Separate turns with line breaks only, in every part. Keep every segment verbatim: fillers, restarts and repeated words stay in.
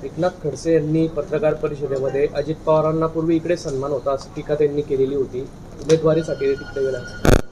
एकनाथ खडसे यांनी पत्रकार परिषदेमध्ये अजित पवारांना पूर्वी इकडे सन्मान होता अशी टीका त्यांनी केलेली होती. उमेदवारीसाठी तिकडे गेला.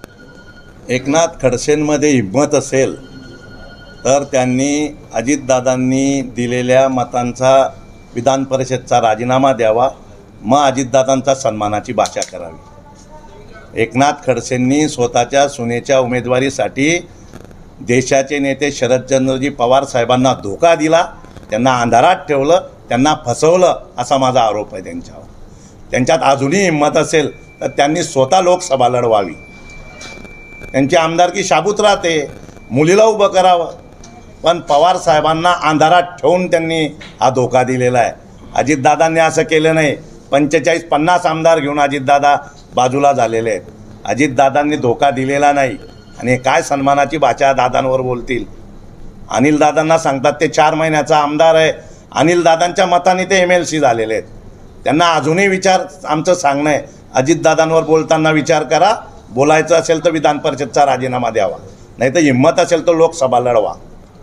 एकनाथ खडसेंमध्ये हिंमत असेल तर त्यांनी अजितदादांनी दिलेल्या मतांचा विधान परिषदचा राजीनामा द्यावा, मग अजितदादांचा सन्मानाची भाषा करावी. एकनाथ खडसेंनी स्वतःच्या सुनेच्या उमेदवारीसाठी देशाचे नेते शरदचंद्रजी पवार साहेबांना धोका दिला, त्यांना अंधारात ठेवलं, त्यांना फसवलं असा माझा आरोप आहे त्यांच्यावर. त्यांच्यात अजूनही हिंमत असेल तर त्यांनी स्वतः लोकसभा लढवावी. त्यांची आमदारकी शाबूत राहते, मुलीला उभं करावं, पण पवार साहेबांना अंधारात ठेवून त्यांनी हा धोका दिलेला आहे. अजितदादांनी असं केलं नाही. पंचेचाळीस पन्नास आमदार घेऊन अजितदादा बाजूला झालेले आहेत. अजितदादांनी धोका दिलेला नाही. आणि काय सन्मानाची भाषा दादांवर बोलतील. अनिलदादांना सांगतात ते चार महिन्याचा आमदार आहे. अनिलदादांच्या मताने ते एम एल सी झालेले आहेत. त्यांना अजूनही विचार आमचं सांगणं आहे, अजितदादांवर बोलताना विचार करा. बोलायचं असेल तर विधान परिषदचा राजीनामा द्यावा, नाही तर हिंमत असेल तर लोकसभा लढवा.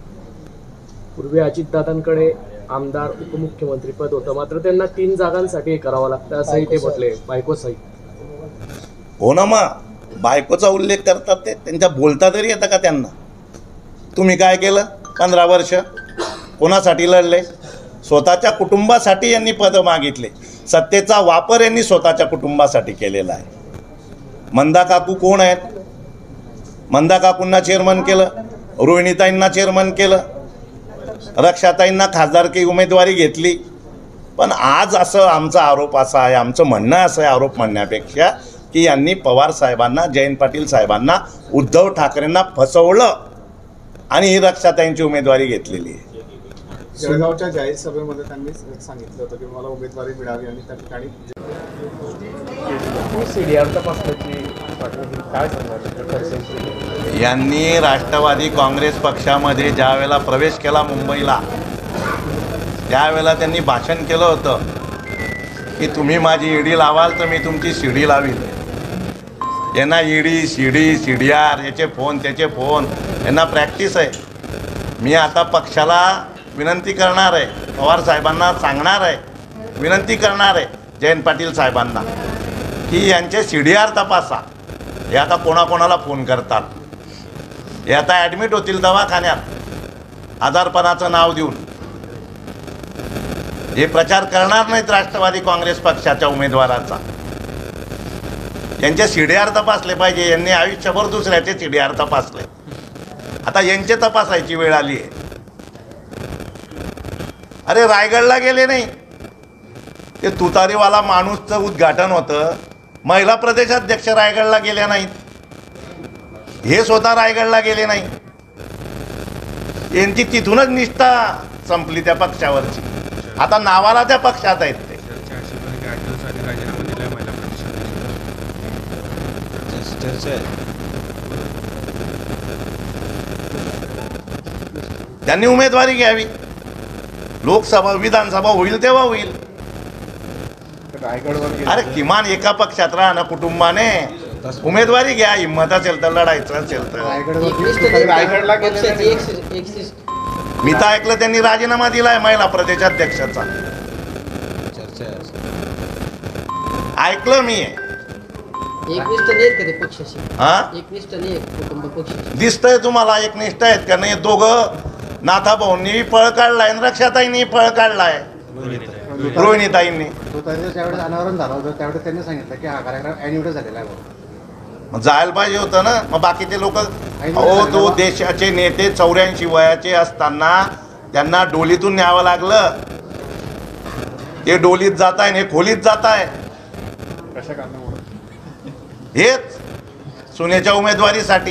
पूर्वी अजितदादांकडे आमदार उपमुख्यमंत्री पद होतं, मात्र त्यांना तीन जागांसाठी हे करावं लागतं असंही ते म्हटले. बायको सहित
हो ना, मग बायकोचा उल्लेख करतात ते. त्यांच्या बोलता तरी येतं का त्यांना? तुम्ही काय केलं पंधरा वर्ष? कोणासाठी लढले? स्वतःच्या कुटुंबासाठी यांनी पदं मागितले. सत्तेचा वापर यांनी स्वतःच्या कुटुंबासाठी केलेला आहे. मंदा काकू कोण आहेत? मंदा काकूंना चेअरमन केलं, रोहिणीताईंना चेअरमन केलं, रक्षाताईंना खासदारकी उमेदवारी घेतली. पण आज असं आमचा आरोप असा आहे, आमचं म्हणणं असं आहे आरोप म्हणण्यापेक्षा, की यांनी पवार साहेबांना, जयंत पाटील साहेबांना, उद्धव ठाकरेंना फसवलं आणि ही रक्षाताईंची उमेदवारी घेतलेली आहे.
जळगावच्या जाहीर सभेमध्ये त्यांनी सांगितलं होतं की मला उमेदवारी मिळावी आणि त्या ठिकाणी
यांनी राष्ट्रवादी काँग्रेस पक्षामध्ये ज्या वेळेला प्रवेश केला मुंबईला, त्यावेळेला त्यांनी भाषण केलं होतं की तुम्ही माझी ईडी लावाल तर मी तुमची शिडी लावील. यांना ईडी, शिडी, सी डी आर, याचे फोन त्याचे फोन, यांना प्रॅक्टिस आहे. मी आता पक्षाला विनंती करणार आहे, पवार साहेबांना सांगणार आहे, विनंती करणार आहे जयंत पाटील साहेबांना की यांचे सी डी आर तपासा. हे आता कोणाकोणाला फोन करतात, हे आता ॲडमिट होतील दवाखान्यात आजारपणाचं नाव देऊन. हे प्रचार करणार नाहीत राष्ट्रवादी काँग्रेस पक्षाच्या उमेदवाराचा. यांचे सी डी आर तपासले पाहिजे. यांनी आयुष्यभर दुसऱ्याचे सी डी आर तपासले, आता यांचे तपासायची वेळ आली आहे. अरे रायगडला गेले नाही, ते तुतारीवाला माणूसचं उद्घाटन होतं, महिला प्रदेशाध्यक्ष रायगडला गेल्या नाहीत. हे स्वतः रायगडला गेले नाही. यांची तिथूनच निष्ठा संपली त्या पक्षावरची. आता नावाला त्या पक्षात आहेत ते. त्यांनी उमेदवारी घ्यावी. लोकसभा विधानसभा होईल तेव्हा होईल. अरे किमान एका पक्षात राहणं कुटुंबाने. उमेदवारी घ्या, हिंमत असेल तर, लढायचं असेल तर. मी तर ऐकलं त्यांनी राजीनामा दिलाय महिला प्रदेशाध्यक्षाचा. ऐकलं मी. दिसतंय तुम्हाला एकनिष्ठ आहेत का नाही? दोघं नाथा भाऊंनी पळ काढलाय, रक्षाताईंनी पळ काढलाय, रोहिणीताईंनी.
अनावरण झालं होतं त्यावेळेस त्यांनी सांगितलं की हा कार्यक्रम ॲन्युअल झालेला आहे.
मग जायला पाहिजे होतं ना. मग बाकीचे लोक, अहो तो देशाचे नेते चौऱ्याऐंशी वयाचे असताना त्यांना डोलीतून न्यावं लागलं. ते डोलीत जात आहे, हे खोलीत जात आहे.
कशा कारणामुळे?
हेच सुनेच्या उमेदवारीसाठी.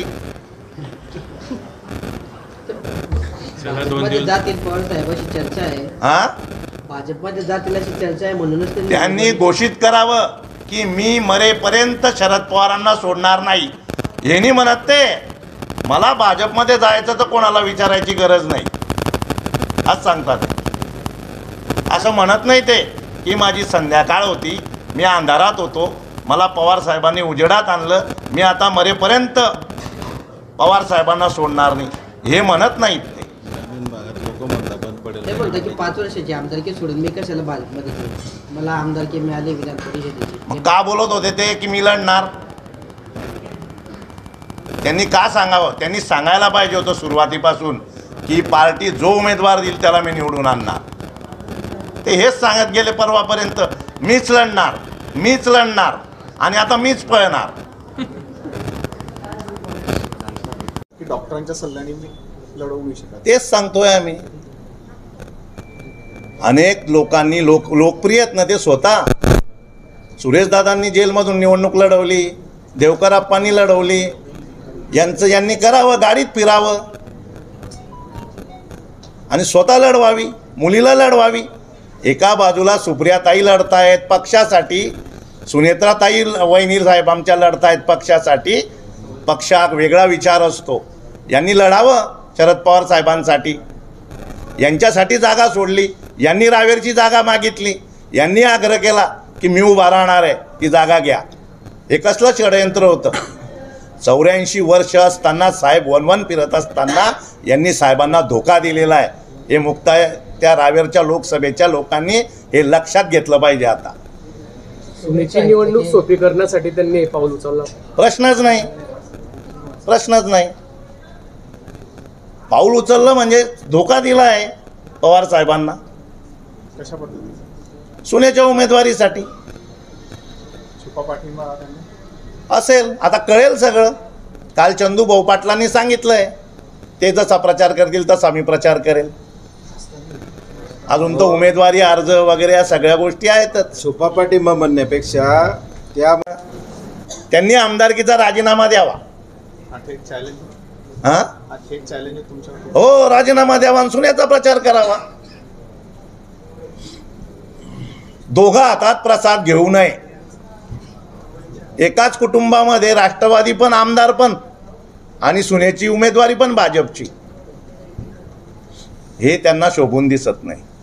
हा,
भाजपमध्ये जातील अशी चर्चा आहे, म्हणूनच
त्यांनी घोषित करावं की मी मरेपर्यंत शरद पवारांना सोडणार नाही. यांनी म्हणत ते मला भाजपमध्ये जायचं तर कोणाला विचारायची गरज नाही आज सांगतात. असं म्हणत नाही ते की माझी संध्याकाळ होती, मी अंधारात होतो, मला पवार साहेबांनी उजेडात आणलं, मी आता मरेपर्यंत पवार साहेबांना सोडणार नाही, हे म्हणत नाहीत ते.
म्हणतात की पाच वर्षाची आमदारकी सोडून मी कशाला भाजपमध्ये गेलो, मला आमदारकी मिळाली विधान परिषदेची.
मग का बोलत होते ते की मी लढणार? त्यांनी का सांगावं? त्यांनी सांगायला पाहिजे होतं सुरुवातीपासून की पार्टी जो उमेदवार देईल त्याला मी निवडून आणणार. ते हेच सांगत गेले परवापर्यंत, मीच लढणार मीच लढणार आणि आता मीच पळणार.
की डॉक्टरांच्या सल्ल्याने मी लढवू नाही शकत.
तेच सांगतोय आम्ही. अनेक लोकांनी लोक लोकप्रिय आहेत ना ते स्वतः. सुरेशदादांनी जेलमधून निवडणूक लढवली, देवकरप्पांनी लढवली. यांचं यांनी करावं, गाडीत फिरावं आणि स्वतः लढवावी, मुलीला लढवावी. एका बाजूला सुप्रियाताई लढतायत पक्षासाठी, सुनेत्राताई वहिनी साहेब आमच्या लढतायत पक्षासाठी. पक्षात वेगळा विचार असतो. यांनी लढावं शरद पवार साहेबांसाठी. यांच्यासाठी जागा सोडली. यांनी रावेरची जागा मागितली. यांनी आग्रह केला की मी उभा राहणार आहे, ती जागा घ्या. हे कसलं षडयंत्र होतं? चौऱ्याऐंशी वर्ष असताना साहेब वनवन फिरत असताना यांनी साहेबांना धोका दिलेला आहे. हे मुक्ताय त्या रावेरच्या लोकसभेच्या लोकांनी हे लक्षात घेतलं पाहिजे. आता
सुनेची निवडणूक सोपी करण्यासाठी त्यांनी हे पाऊल उचललं.
प्रश्नच नाही प्रश्नच नाही पाऊल उचललं म्हणजे धोका दिला आहे पवार साहेबांना
कशा पद्धतीने
सुनेच्या उमेदवारीसाठी.
छुपा पाठिंबा त्यांनी
असेल, आता कळेल सगळं. काल चंदूभाऊ पाटलांनी सांगितलंय ते जसा प्रचार करतील तसा मी प्रचार करेल. अजून तर उमेदवारी अर्ज वगैरे या सगळ्या गोष्टी आहेतच.
छुपा पाठिंबा म्हणण्यापेक्षा त्या
त्यांनी आमदारकीचा राजीनामा द्यावा.
हा थेट चॅलेंज
हां
हा थेट चॅलेंज आहे तुमच्यावर.
हो, राजीनामा द्यावा आणि सुनेचा प्रचार करावा. दोघं हातात प्रसाद घेऊ नये. एकाच कुटुंबामध्ये राष्ट्रवादी पण आमदार पण आणि सुनेची उमेदवारी पण भाजपची, हे त्यांना शोभून दिसत नाही.